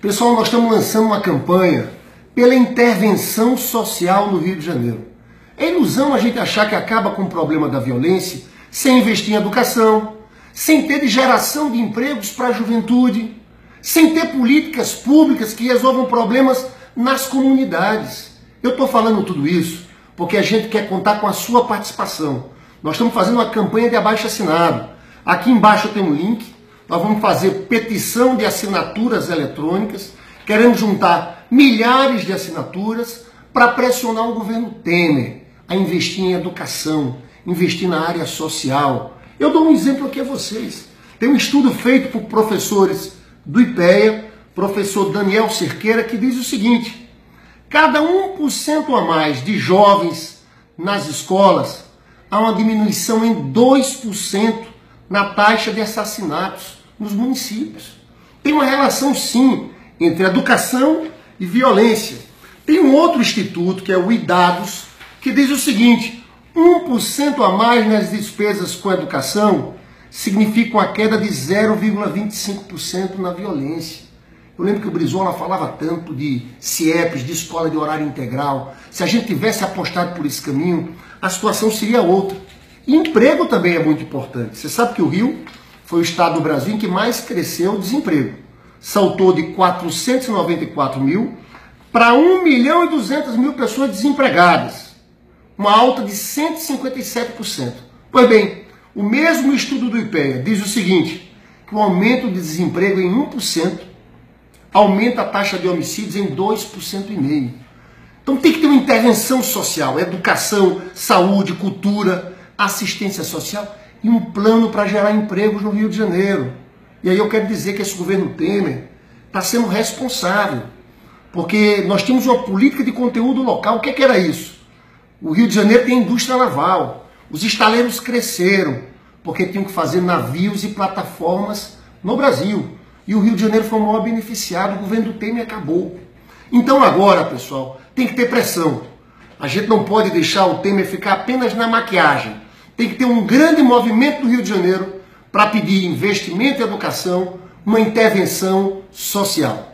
Pessoal, nós estamos lançando uma campanha pela intervenção social no Rio de Janeiro. É ilusão a gente achar que acaba com o problema da violência sem investir em educação, sem ter geração de empregos para a juventude, sem ter políticas públicas que resolvam problemas nas comunidades. Eu estou falando tudo isso porque a gente quer contar com a sua participação. Nós estamos fazendo uma campanha de abaixo-assinado. Aqui embaixo tem um link. Nós vamos fazer petição de assinaturas eletrônicas. Queremos juntar milhares de assinaturas para pressionar o governo Temer a investir em educação, investir na área social. Eu dou um exemplo aqui a vocês. Tem um estudo feito por professores do IPEA, professor Daniel Cerqueira, que diz o seguinte: cada 1% a mais de jovens nas escolas, há uma diminuição em 2% na taxa de assassinatos nos municípios. Tem uma relação, sim, entre educação e violência. Tem um outro instituto, que é o iDados, que diz o seguinte: 1% a mais nas despesas com educação significa uma queda de 0,25% na violência. Eu lembro que o Brizola falava tanto de CIEPs, de escola de horário integral. Se a gente tivesse apostado por esse caminho, a situação seria outra. E emprego também é muito importante. Você sabe que o Rio foi o estado do Brasil em que mais cresceu o desemprego. Saltou de 494 mil para 1.200.000 pessoas desempregadas. Uma alta de 157%. Pois bem, o mesmo estudo do IPEA diz o seguinte: que o aumento de desemprego em 1% aumenta a taxa de homicídios em 2,5%. Então tem que ter uma intervenção social, educação, saúde, cultura, assistência social e um plano para gerar empregos no Rio de Janeiro. E aí eu quero dizer que esse governo Temer está sendo responsável, porque nós tínhamos uma política de conteúdo local. O que era isso? O Rio de Janeiro tem indústria naval, os estaleiros cresceram, porque tinham que fazer navios e plataformas no Brasil. E o Rio de Janeiro foi o maior beneficiado, o governo do Temer acabou. Então agora, pessoal, tem que ter pressão. A gente não pode deixar o Temer ficar apenas na maquiagem. Tem que ter um grande movimento no Rio de Janeiro para pedir investimento em educação, uma intervenção social.